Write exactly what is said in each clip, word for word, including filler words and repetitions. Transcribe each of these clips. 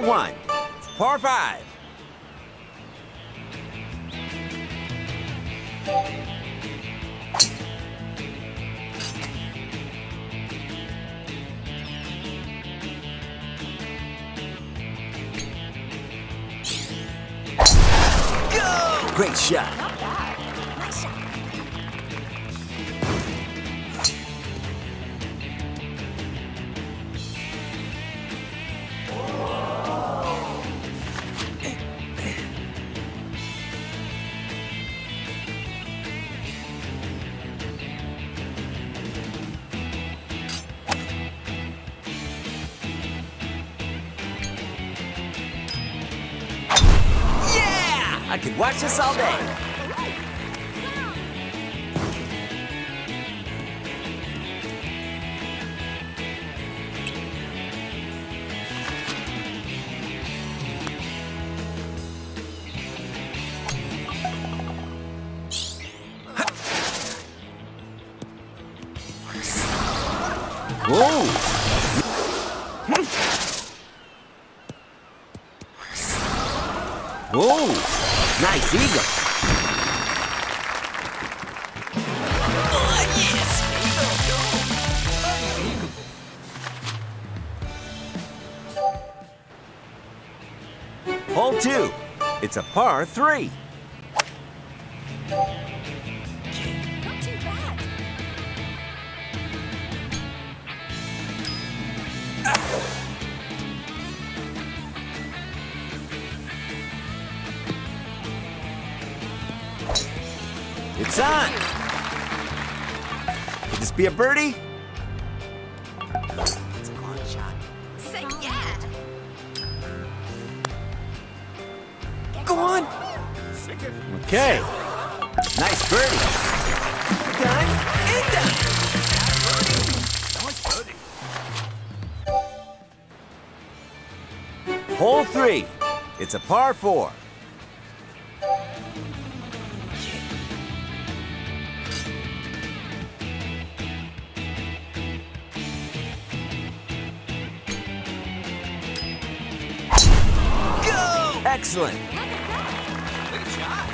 one. Par five. Go! Great shot. Not bad. Nice shot. I could watch this all day. Whoa! Whoa! Nice eagle. Oh, yes. Hole two. It's a par three. Not too bad. It's on. Could this be a birdie? It's a long shot. Say yeah. Go on. Okay. Nice birdie. Done and done. Hole three. It's a par four. Excellent. Good shot.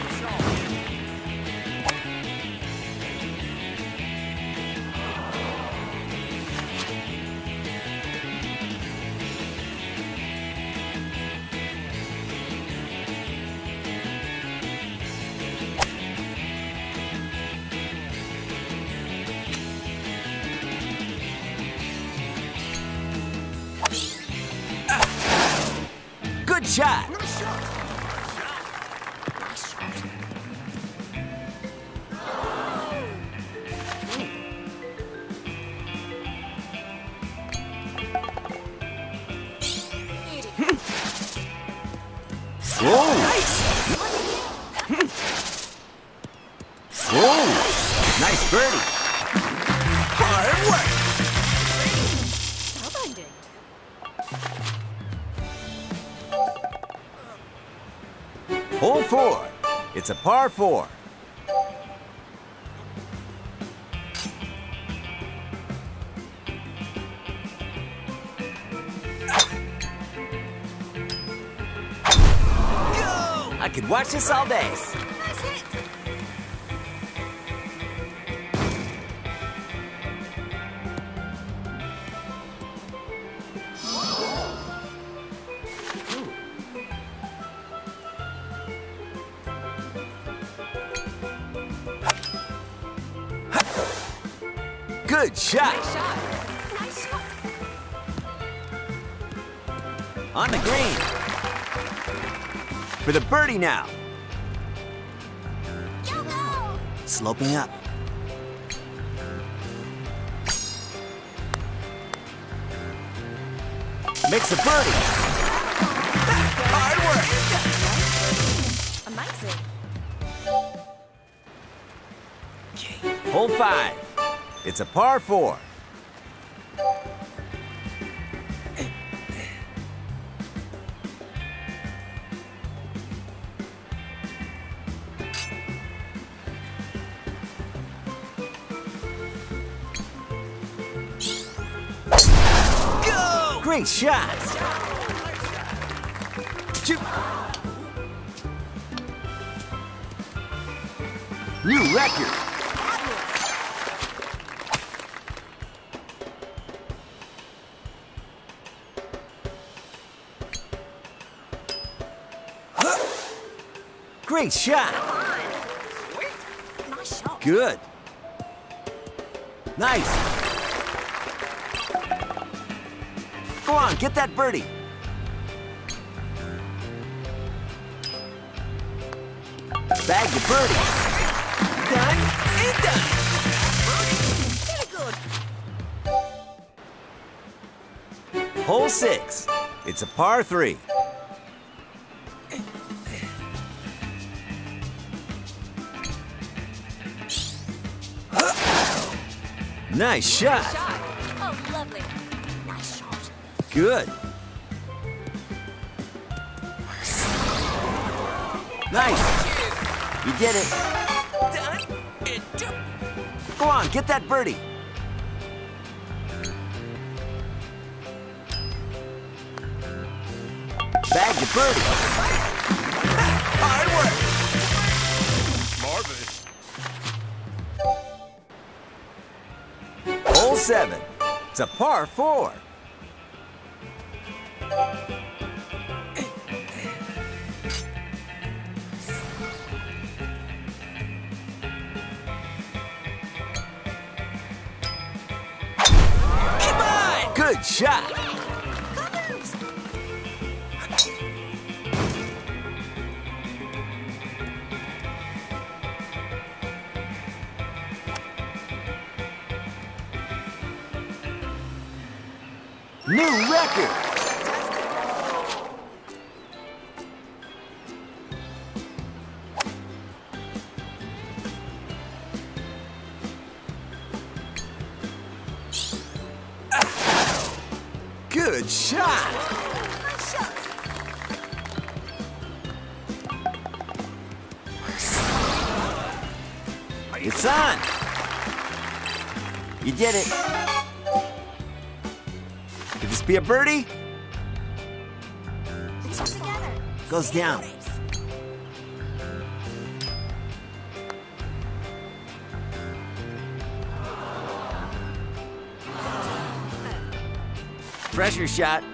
Good shot. Whoa! Whoa! Nice birdie. Hard work. Spellbinding. Hole four. It's a par four. I could watch this all day. That's it. Good shot. Nice shot. Nice shot. On the green. For the birdie now. Go, go. Sloping up. Makes a birdie. Hard work. Amazing. Hole five. It's a par four. Go! Great shot. Shoot. New record. Great shot. Sweet. Nice shot. Good. Nice. Go on, get that birdie. Bag the birdie. Done and done. Very good. Hole six. It's a par three. Nice shot. Shot. Oh, lovely. Nice shot. Good. Nice. You did it. Done and done. Go on, get that birdie. Bag the birdie. Hard work. Marvelous. Hole seven. It's a par four. Come on. Good shot. Colors. New record. Good shot. Nice shot. It's on. You did it. Could this be a birdie? It's all together. Goes down. Pressure shot.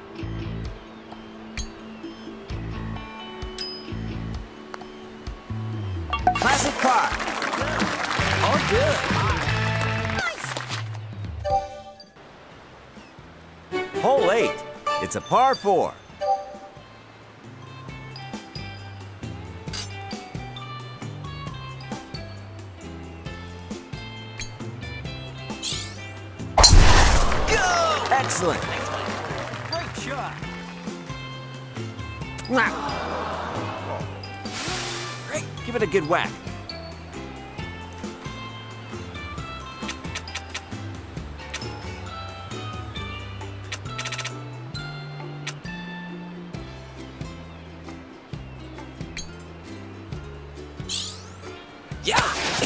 Classic par. All good. Nice. Hole eight. It's a par four. Go. Excellent. Great shot. Great. Give it a good whack. Yeah.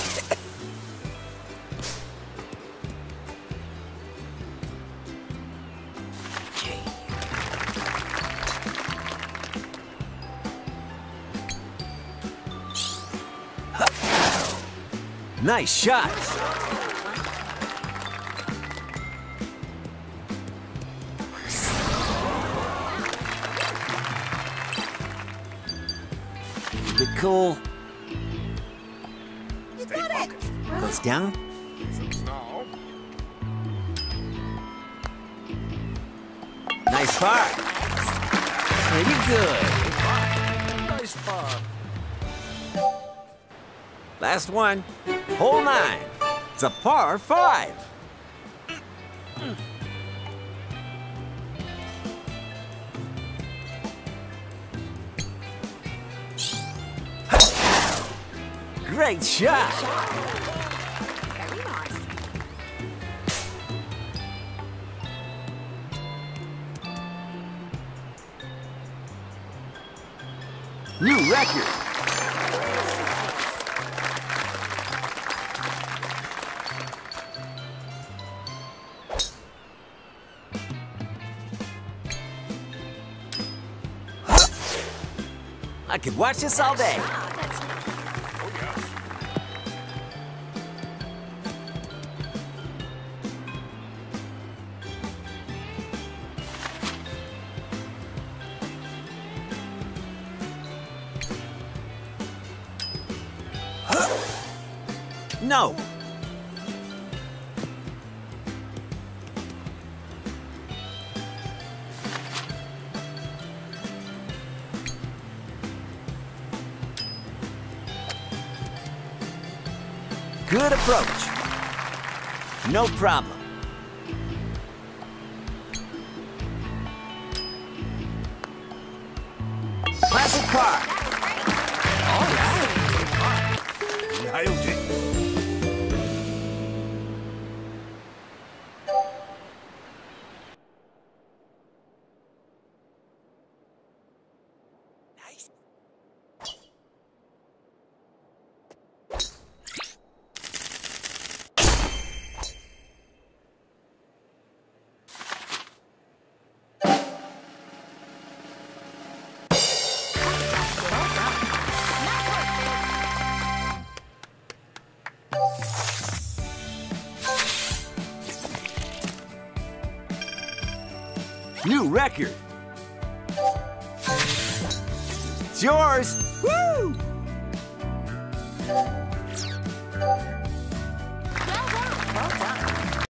Nice shot. Keep it cool. You got it. Goes down. Nice par. Pretty good. Nice par. Last one. Hole nine. It's a par five. Great shot. Very nice. New record. I could watch this all day. Ah, that's No. Good approach. No problem. Classic car. All right. Nailed it. Nice. New record. It's yours. Woo! well done. Well done.